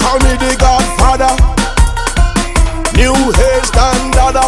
call me the Godfather. New hair standard.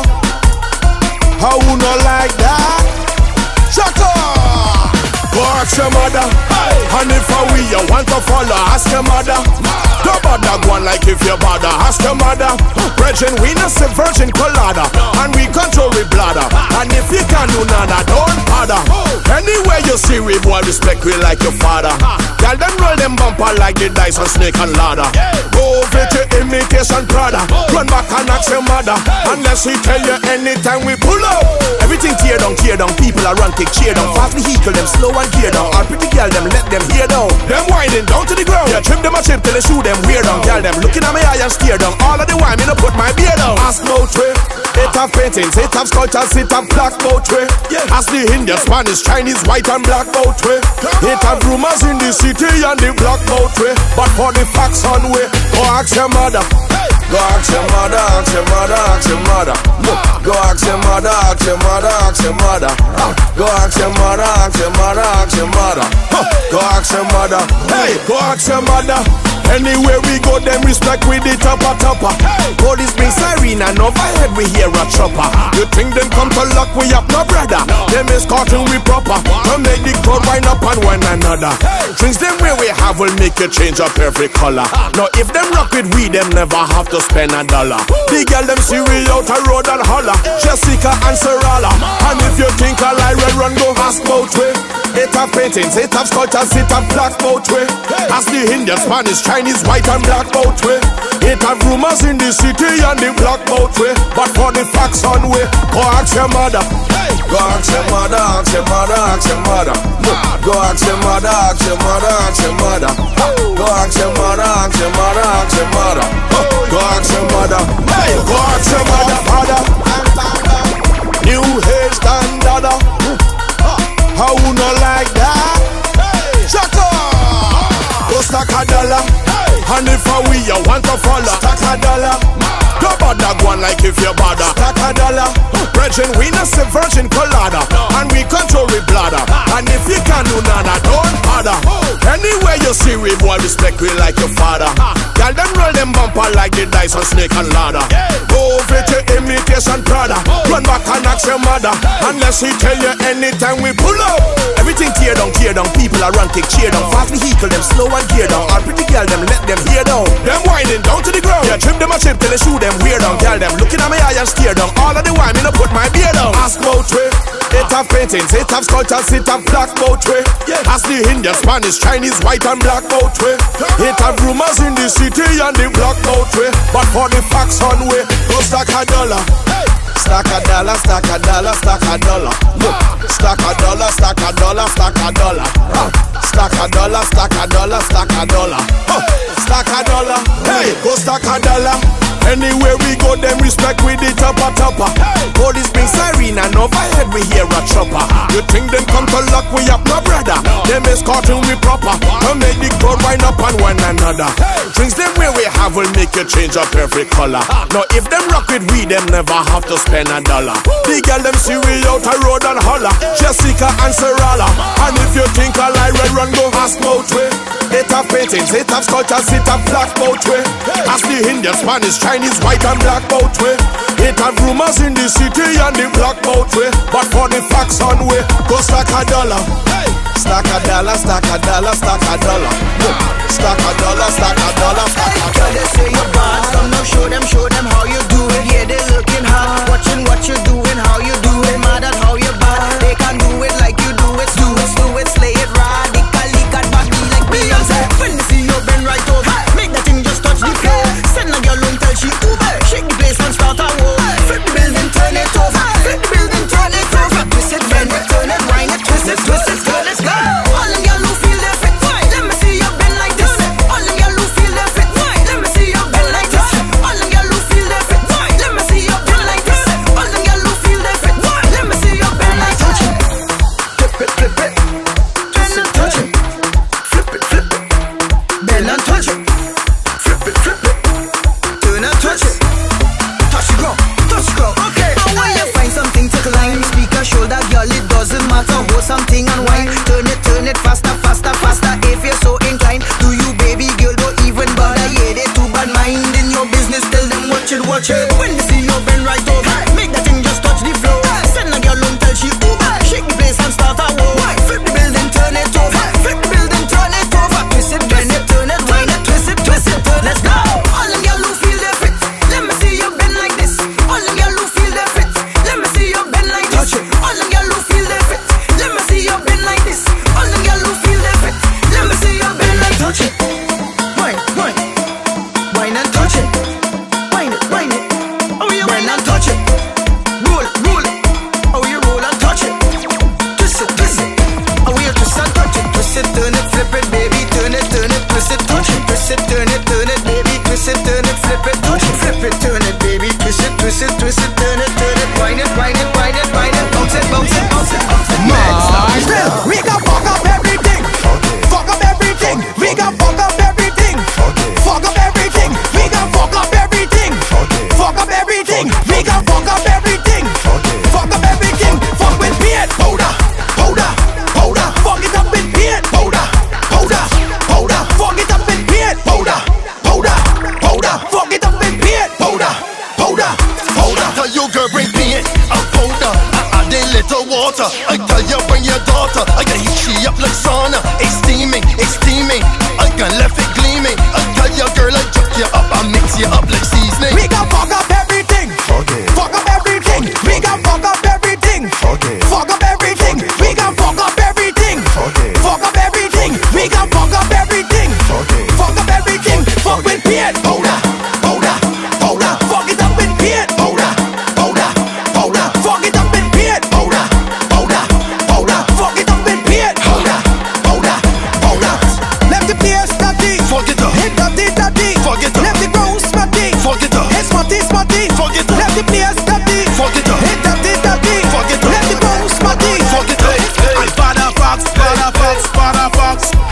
How you not like that? Shaka! Go ask your mother. And if we you want to follow, ask your mother. Don't bother go on like if you bother, ask your mother. Virgin, we not say virgin colada. And we control we bladder. And if you can do nada, don't bother. Anywhere you see we boy, respect we like your father. Tell them roll them bumper like the dice on snake and ladder. Go over to imitation Prada. Run back and ask your mother. Unless we tell you anytime we pull up. Everything tear down, people are run, take cheer down. Fast vehicle, them slow and gear down. All pretty girl, them let them hear down. Them winding down to the ground. Yeah, trim them a chip till they shoot them weird down. Girl, them looking at me eye and steer down. All of the wine, me no put my beard down. Ask no trip. It have paintings, it have sculptures, it have black boat way. Ask the Indian, Spanish, Chinese, white and black boat way. It have rumors in the city and the black boat way. But for the facts on way, go ask your mother. Go ask your mother, ask your mother, ask your mother. Go ask your mother, ask your mother, ask your mother. Go ask your mother, ask your mother, ask your mother. Go ask your mother. Hey, go ask your mother. Anywhere we go, them respect with the topper. Police bring siren and overhead we hear a chopper. You think them come to luck, we up no brother. Them escorting we proper. Come make the crowd wind up on one another. Drinks them where we have will make you change up every color. Now if them rock with we, them never have to spend $1. The girl them see we out a road and holler. Jessica and Sarala. And if you think I lie, run go ask both way. It have paintings, it have sculptures, it have black both way. Ask the Indian, Spanish, Chinese, white and black both way. It have rumors in the city and the black both way. But for the facts on way, go ask your mother. Go ask your mother, ask your mother, ask your mother. Go ask your mother, ask your mother, ask your mother. Go ask your mother, ask your mother, ask your mother. Go ask your mother. Hey, go ask your mother, father. New hair standard. How you not like that? Shaka! Go stack a dollar. And if we you want to follow, stack a dollar. Don't bother go on like if you bother. Stack a dollar. Virgin, we not say virgin colada. And we control we bladder. And if you can do nada, don't bother. Anywhere you see we boy, respect we like your father. Girl, them roll them bumper like the dice on snake and ladder. Go over to imitation Prada. Run back and ask your mother. Unless he tell you anytime we pull up. Everything tear down, people are run, take cheer down. Fast vehicle, them slow and gear down. All pretty girl, them let them hear down. Them winding down to the ground. Yeah, trim them a chip till they shoot them weird down. Girl, them looking at me eye and steer down. All of the wine, me no put my beard down. Ask both way. It have paintings, it have sculptures, it have black both way. Ask the Indian, Spanish, Chinese, white and black both way. It have rumors in the city and the black both way. But for the facts on way, go stack a dollar. Stack a dollar, stack a dollar, stack a dollar. Stack a dollar, stack a dollar, stack a dollar. Stack a dollar, stack a dollar, stack a dollar. Stack a dollar. Hey, go stack a dollar. Anywhere we go, them respect with the topper. Police bring siren and overhead we hear a chopper. You think them come to luck, we up no brother. Them escorting we proper. Come make the crowd wind up on one another. Drinks them where we have will make you change up every color. Now if them rock with we, them never have to spend $1. The girl them see we out a road and holler. Jessica and Sarala. And if you think I lie, run go ask both way. It have paintings, it have sculptures, it have black both way. Ask the Indian, Spanish, Chinese, white and black both way. It have rumors in the city and the black both way. But for the facts on way, go stack a dollar. Stack a dollar, stack a dollar, stack a dollar. Stack a dollar, stack a dollar, stack a dollar. They say you're bad, come now show them how you do it. Yeah, they looking hard, watching what you doing, how you do it. Mad at how you bad, they can do it like you do it. Do it, slay it radically, got body like Beyonce. When they see you bend right over, make that thing just touch the floor. Send a girl home, tell she Uber. Shake the place and start a war. Flip the building, turn it over. Flip the building, turn it over. Twist it, bend it, turn it, wind it, twist it, turn it, go. All them girl who feel their fit, let me see you bend like this. All them girl who feel their fit, let me see you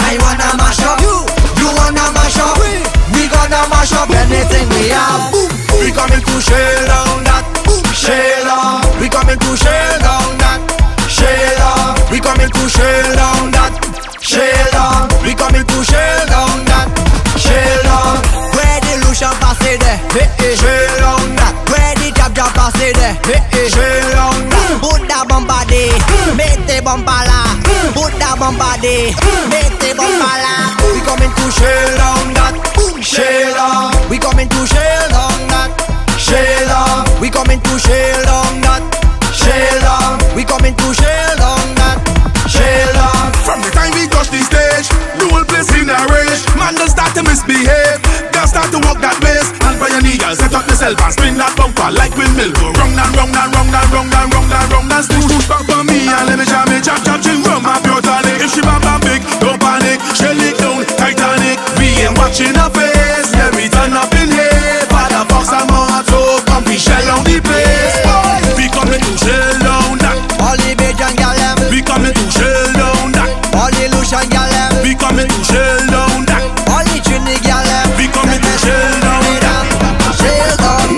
I wanna mash up you. You wanna mash up we gonna mash up anything we have. We coming to shell down that. Sheila, we coming to shell down that. Sheila, we coming to shell down that. Sheila, we coming to shell down that. Sheila, where the Lucian pass it there, shell down that. Where the Jab Jab pass it there, shell down that. Put that bombardé, make the bombala. Put that bombardé, make the bombala. We coming to shell down that. Sheila, we coming to shell down that. Sheila, we coming to shell down that. Sheila, we coming to shell down that. Sheila. From the time we touch the stage, the whole place in a rage. Man don't start to misbehave, girls start to walk that ways. And by your knee, girl, set up yourself and spin that bumper like windmill. Go wrong and wrong and wrong and wrong and wrong and wrong and swoosh swoosh back for me and let me jam it, chop chop ching rum my pure tonic. If she bamba big, don't panic, shell it down, Titanic. We ain't watching her face, let me turn up in here. Father Fox and Marto, come we shell on the place. We coming to shell down that. All the Bajan gal them, We coming to shell down that. all the Lucian gal them, We coming to shell down that. all the Trini gal them. We coming to shell down that. Shell down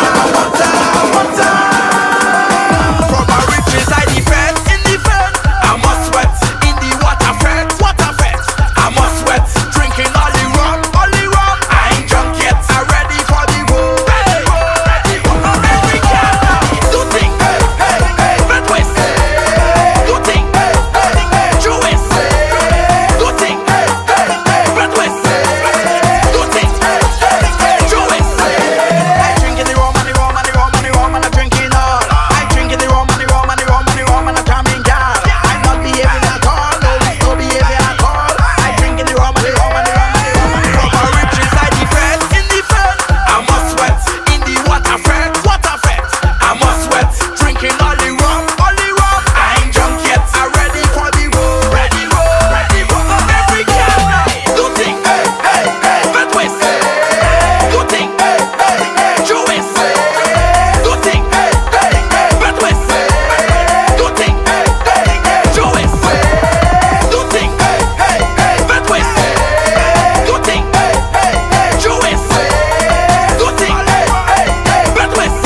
From a riches I defend, in defend. I must sweat in the water fret, water fret. I must sweat, drinking all the rum, all the rum. I ain't drunk yet, I'm ready for the road. Ready, ready, every girl do thing, red twist, do thing, true twist, do thing, red twist, do thing, true twist. I drinking the rum and the rum and the rum and the rum and I'm drinking all. I drinking the rum and the rum and the rum and the rum and I'm coming down. I'm not behaving at all, no behaving at all. I drinking the rum and the rum and the rum and the rum and the rum. From a riches I defend, in defend. I must sweat in the water fret, water fret. I must sweat, drinking all the rum, all the rum. I ain't drunk yet, I'm ready for the road. Ready, ready, every girl do thing, red twist, do thing, true twist, do thing, red twist, do thing, true twist, do thing, red twist, do thing, true twist, do thing, red twist,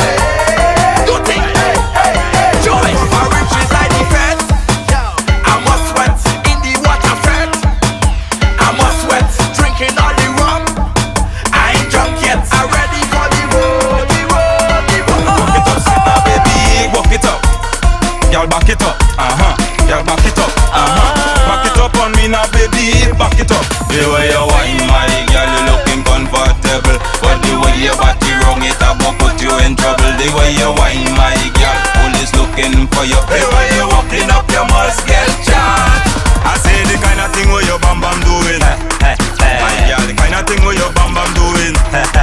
do thing, true twist. My riches I defend. I must sweat in the water fret. I must sweat, drinking all the rum. I ain't drunk yet, I'm ready for the road, the road, the road. Walk it up, baby, walk it up. Y'all back it up, y'all back it up, back it up on me now, baby, back it up. The way you whine, my girl, you looking comfortable, but the way your body wrong, it will put you in trouble. The way you whine, my girl, police looking for you. The way you walking up, you must get shot. I say the kind of thing where your bam bam doing, my girl, the kind of thing where your bam bam doing.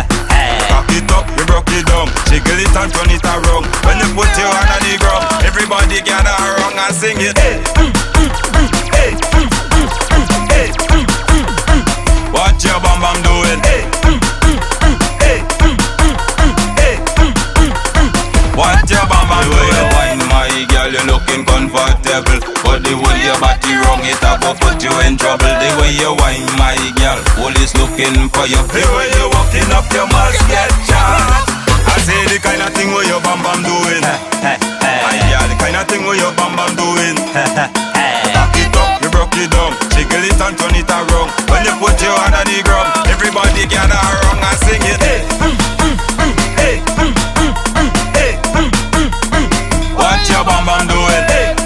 Back it up, you broke it down, jiggle it and turn it around. When you put your hand on the ground, everybody gather around and sing it. What your bam bam doing? What your bam bam doing? The way you whine, my girl, you looking comfortable, but the way your body wrong, it will put you in trouble. The way you whine, my girl, police looking for you. The way you walking up, you must get charged. I say the kind of thing where your bam bam doing. My girl, the kind of thing where your bam bam doing. Back it up, you broke it down, jiggle it and turn it around. When you put your hand on the ground, everybody gather around and sing it. What your bam bam doing?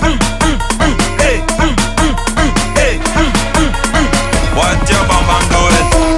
What your bam bam doing?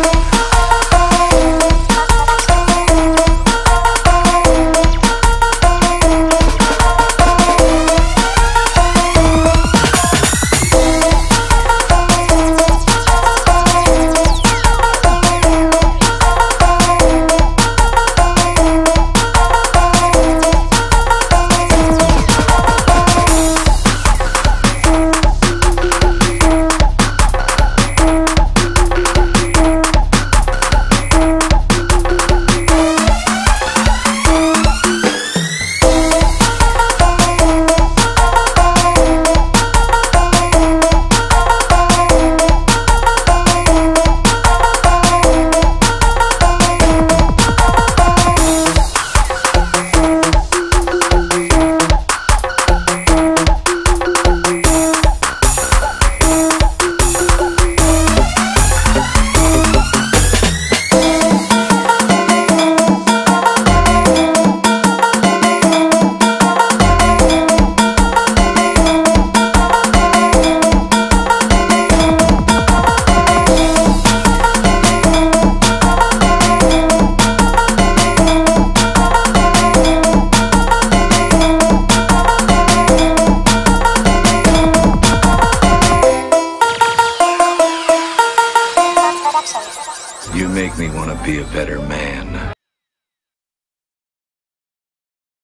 You make me want to be a better man.